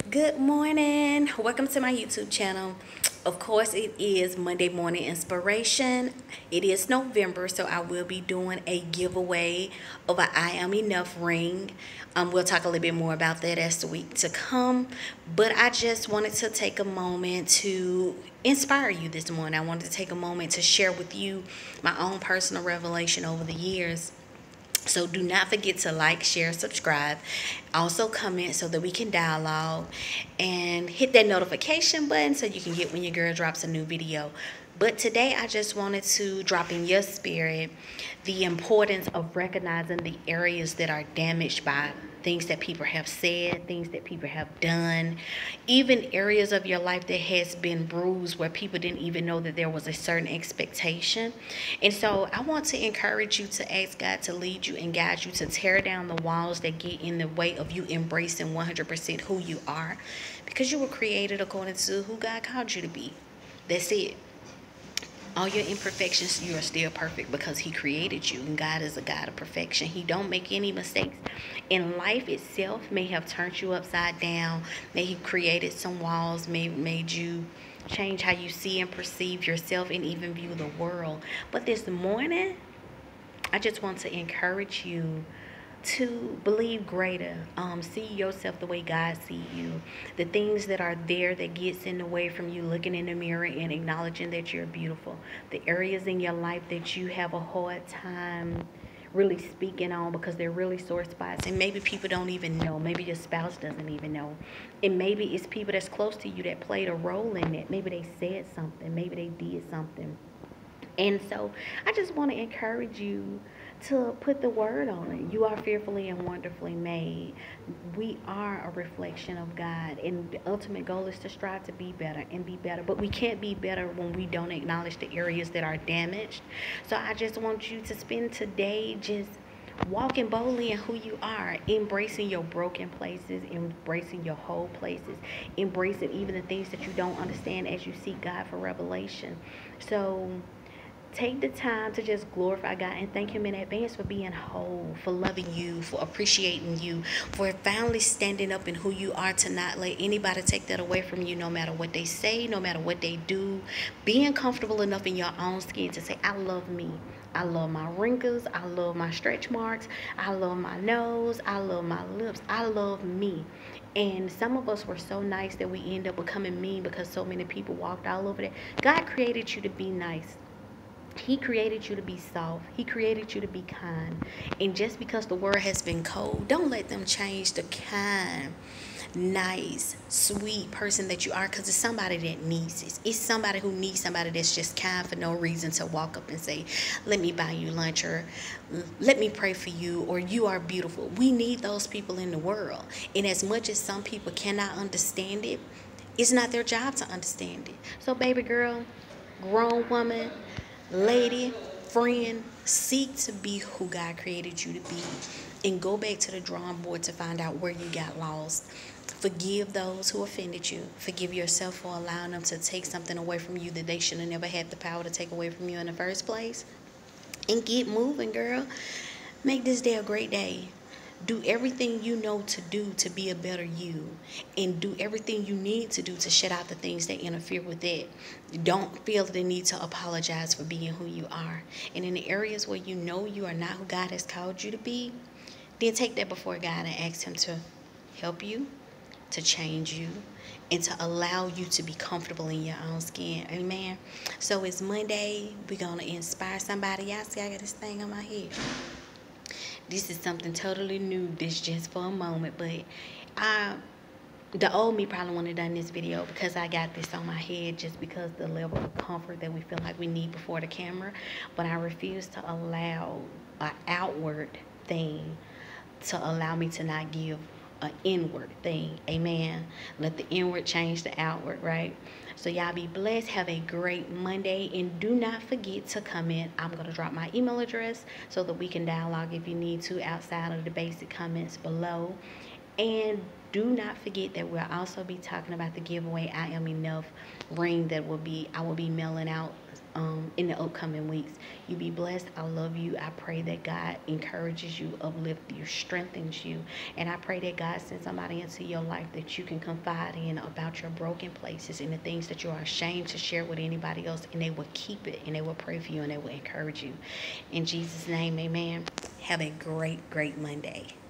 Good morning. Welcome to my YouTube channel. Of course, it is Monday Morning Inspiration. It is November, so I will be doing a giveaway of an I Am Enough ring. We'll talk a little bit more about that as the week to come. But I just wanted to take a moment to inspire you this morning. I wanted to take a moment to share with you my own personal revelation over the years. So do not forget to like, share, subscribe. Also comment so that we can dialogue and hit that notification button so you can get when your girl drops a new video. But today I just wanted to drop in your spirit the importance of recognizing the areas that are damaged by things that people have said, things that people have done, even areas of your life that has been bruised where people didn't even know that there was a certain expectation. And so I want to encourage you to ask God to lead you and guide you to tear down the walls that get in the way of you embracing 100% who you are, because you were created according to who God called you to be. That's it. All your imperfections, you are still perfect because he created you, and God is a God of perfection. He don't make any mistakes. And life itself may have turned you upside down, may he created some walls, may made you change how you see and perceive yourself and even view the world. But this morning, I just want to encourage you to believe greater. See yourself the way God see you. The things that are there that gets in the way from you looking in the mirror and acknowledging that you're beautiful. The areas in your life that you have a hard time really speaking on because they're really sore spots, and maybe people don't even know. Maybe your spouse doesn't even know, and maybe it's people that's close to you that played a role in it. Maybe they said something, maybe they did something. And so I just want to encourage you to put the word on it. You are fearfully and wonderfully made. We are a reflection of God. And the ultimate goal is to strive to be better and be better. But we can't be better when we don't acknowledge the areas that are damaged. So I just want you to spend today just walking boldly in who you are, embracing your broken places, embracing your whole places, embracing even the things that you don't understand as you seek God for revelation. So take the time to just glorify God and thank him in advance for being whole, for loving you, for appreciating you, for finally standing up in who you are, to not let anybody take that away from you, no matter what they say, no matter what they do. Being comfortable enough in your own skin to say, I love me. I love my wrinkles. I love my stretch marks. I love my nose. I love my lips. I love me. And some of us were so nice that we end up becoming mean because so many people walked all over that. God created you to be nice. He created you to be soft. He created you to be kind. And just because the world has been cold, don't let them change the kind, nice, sweet person that you are, because it's somebody that needs it. It's somebody who needs somebody that's just kind for no reason to walk up and say, let me buy you lunch, or let me pray for you, or you are beautiful. We need those people in the world. And as much as some people cannot understand it, it's not their job to understand it. So baby girl, grown woman, lady, friend, seek to be who God created you to be, and go back to the drawing board to find out where you got lost. Forgive those who offended you. Forgive yourself for allowing them to take something away from you that they should have never had the power to take away from you in the first place. And get moving, girl. Make this day a great day. Do everything you know to do to be a better you, and do everything you need to do to shut out the things that interfere with that. Don't feel the need to apologize for being who you are. And in the areas where you know you are not who God has called you to be, then take that before God and ask him to help you, to change you, and to allow you to be comfortable in your own skin. Amen. So it's Monday. We're going to inspire somebody. Y'all see I got this thing on my head. This is something totally new. This just for a moment, but I, the old me probably wouldn't have done this video because I got this on my head, just because the level of comfort that we feel like we need before the camera. But I refuse to allow an outward thing to allow me to not give an inward thing. Amen. Let the inward change the outward, right? So y'all be blessed. Have a great Monday, and do not forget to comment. I'm going to drop my email address so that we can dialogue if you need to outside of the basic comments below. And do not forget that we'll also be talking about the giveaway I Am Enough ring that I will be mailing out in the upcoming weeks. You be blessed. I love you. I pray that God encourages you, uplifts you, strengthens you. And I pray that God sends somebody into your life that you can confide in about your broken places and the things that you are ashamed to share with anybody else. And they will keep it, and they will pray for you, and they will encourage you. In Jesus' name, amen. Have a great, great Monday.